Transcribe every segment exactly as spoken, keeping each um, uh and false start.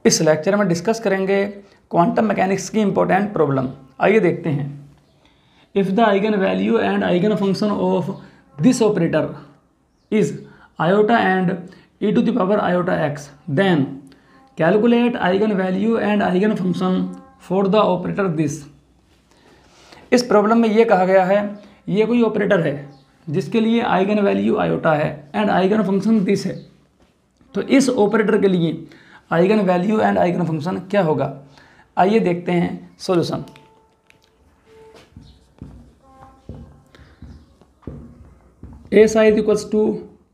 इस लेक्चर में डिस्कस करेंगे क्वांटम मैकेनिक्स की इंपॉर्टेंट प्रॉब्लम। आइए देखते हैं। If the eigen value and eigen function of this operator is iota and e to the power iota x, then calculate eigen value and eigen function for the operator this. इस problem में ये कहा गया है, ये कोई operator है जिसके लिए आइगन वैल्यू आयोटा है एंड आइगन फंक्शन दिस है। तो इस ऑपरेटर के लिए eigen value and eigen function क्या होगा। आइए देखते हैं solution. S I is equals to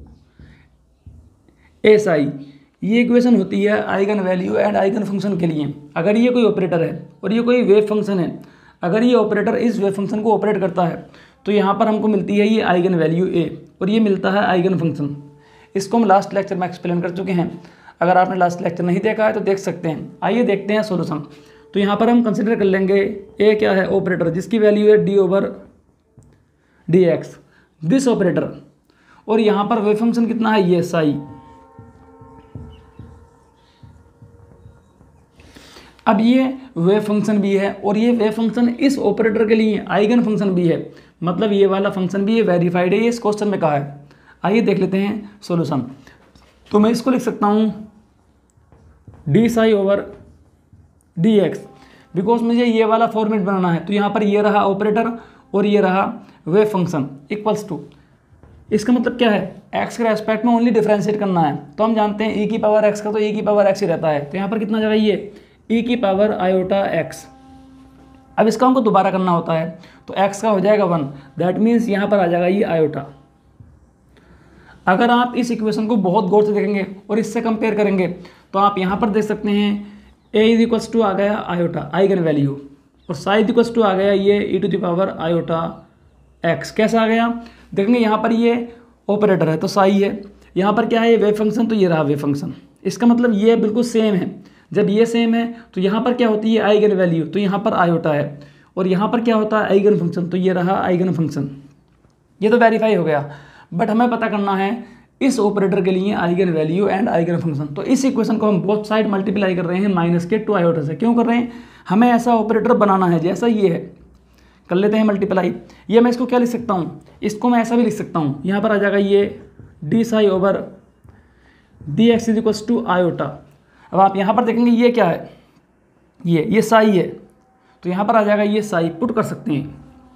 S I, ये इक्वेशन होती है eigen value and eigen function के लिए। अगर ये कोई ऑपरेटर है और ये कोई वेव फंक्शन है, अगर ये ऑपरेटर इस वेव फंक्शन को ऑपरेट करता है तो यहाँ पर हमको मिलती है ये आइगन वैल्यू ए और ये मिलता है आइगन फंक्शन। इसको हम लास्ट लेक्चर में एक्सप्लेन कर चुके हैं। अगर आपने लास्ट लेक्चर नहीं देखा है तो देख सकते हैं। आइए देखते हैं सॉल्यूशन। तो यहाँ पर हम कंसिडर कर लेंगे ए क्या है, ऑपरेटर जिसकी वैल्यू है d over d x, this operator. और यहाँ पर वेव फंक्शन कितना है, ये साई। अब ये वेव फंक्शन भी है और ये वेव फंक्शन इस ऑपरेटर के लिए आइगन फंक्शन भी है, मतलब ये वाला फंक्शन भी है, वेरीफाइड है, ये इस क्वेश्चन में कहा है। आइए देख लेते हैं सॉल्यूशन। तो मैं इसको लिख सकता हूँ d psi over d x, because मुझे ये वाला फॉर्मेट बनाना है। तो यहाँ पर ये रहा ऑपरेटर और ये रहा वेव फंक्शन इक्वल्स टू, इसका मतलब क्या है, एक्स के रेस्पेक्ट में ओनली डिफरेंशिएट करना है। तो हम जानते हैं ई की पावर एक्स का तो ई की पावर एक्स ही रहता है। तो यहाँ पर कितना जाएगा, ये ई की पावर आयोटा एक्स। अब इसका हमको दोबारा करना होता है तो एक्स का हो जाएगा वन, दैट मीन्स यहाँ पर आ जाएगा ये आयोटा। अगर आप इस इक्वेशन को बहुत गौर से देखेंगे और इससे कंपेयर करेंगे तो आप यहाँ पर देख सकते हैं ए इज इक्वल्स टू आ गया आयोटा आइगन वैल्यू और साई इज इक्वल्स टू आ गया ये e to the power iota x. कैसा आ गया, देखेंगे यहाँ पर ये ऑपरेटर है तो साई है, यहाँ पर क्या है ये वेव फंक्शन, तो ये रहा वेव फंक्शन। इसका मतलब ये बिल्कुल सेम है। जब ये सेम है तो यहाँ पर क्या होती है आइगन वैल्यू, तो यहाँ पर आयोटा है और यहाँ पर क्या होता है आइगन फंक्शन, तो ये रहा आइगन फंक्शन। ये तो वेरीफाई हो गया, बट हमें पता करना है इस ऑपरेटर के लिए eigen value and eigen function. तो इस इक्वेशन को हम बोथ साइड मल्टीप्लाई कर रहे हैं माइनस के टू आयोटा से। क्यों कर रहे हैं, हमें ऐसा ऑपरेटर बनाना है जैसा ये है। कर लेते हैं मल्टीप्लाई। ये मैं इसको क्या लिख सकता हूँ, इसको मैं ऐसा भी लिख सकता हूँ, यहाँ पर आ जाएगा ये d psi over d x is equals to iota. अब आप यहाँ पर देखेंगे ये क्या है, ये ये साई है, तो यहाँ पर आ जाएगा ये साई। पुट कर सकते हैं,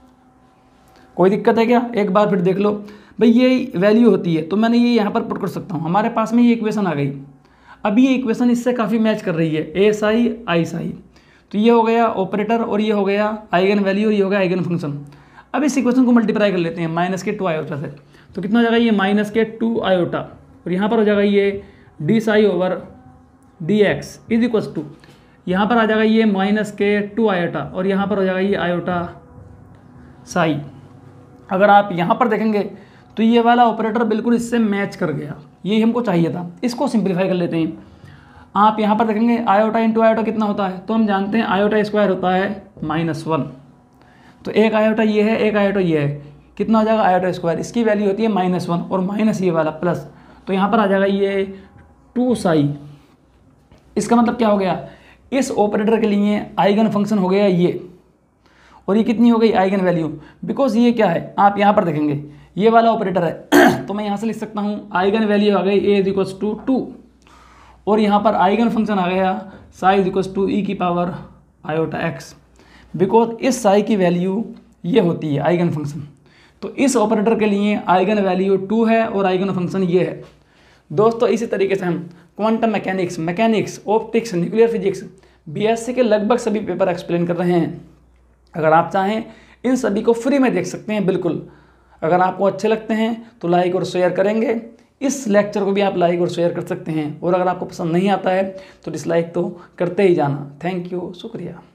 कोई दिक्कत है क्या, एक बार फिर देख लो भाई ये वैल्यू होती है तो मैंने ये यहाँ पर पुट कर सकता हूँ। हमारे पास में ये इक्वेशन आ गई। अब ये इक्वेशन इससे काफ़ी मैच कर रही है, ए साई आई साई। तो ये हो गया ऑपरेटर और ये हो गया आइगन वैल्यू और ये हो गया आइगन फंक्शन। अब इस इक्वेशन को मल्टीप्लाई कर लेते हैं माइनस के टू आयोटा से। तो कितना हो जाएगा ये माइनस के टू आयोटा और यहाँ पर हो जाएगा ये d psi over d x is equals to, यहाँ पर आ जाएगा ये माइनस के टू आयोटा और यहाँ पर हो जाएगा ये आयोटा साई। अगर आप यहाँ पर देखेंगे तो ये वाला ऑपरेटर बिल्कुल इससे मैच कर गया, यही हमको चाहिए था। इसको सिंप्लीफाई कर लेते हैं। आप यहाँ पर देखेंगे आयोटा इंटू आयोटा कितना होता है, तो हम जानते हैं आयोटा स्क्वायर होता है माइनस वन। तो एक आयोटा ये है, एक आयोटा ये है, कितना हो जाएगा आयोटा स्क्वायर, इसकी वैल्यू होती है माइनस वन और माइनस ये वाला प्लस, तो यहाँ पर आ जाएगा ये टू साई। इसका मतलब क्या हो गया, इस ऑपरेटर के लिए आइगन फंक्शन हो गया ये और ये कितनी हो गई आइगन वैल्यू। बिकॉज ये क्या है, आप यहाँ पर देखेंगे ये वाला ऑपरेटर है तो मैं यहाँ से लिख सकता हूँ आइगन वैल्यू आ गई a is equals to two और यहाँ पर आइगन फंक्शन आ गया psi is equals to e की पावर आयोटा एक्स। बिकॉज इस साई की वैल्यू ये होती है आइगन फंक्शन। तो इस ऑपरेटर के लिए आइगन वैल्यू टू है और आइगन फंक्शन ये है। दोस्तों इसी तरीके से हम quantum mechanics, mechanics, optics, nuclear physics, BSc के लगभग सभी पेपर एक्सप्लेन कर रहे हैं। अगर आप चाहें इन सभी को फ्री में देख सकते हैं बिल्कुल। अगर आपको अच्छे लगते हैं तो लाइक और शेयर करेंगे। इस लेक्चर को भी आप लाइक और शेयर कर सकते हैं और अगर आपको पसंद नहीं आता है तो डिसलाइक तो करते ही जाना। थैंक यू, शुक्रिया।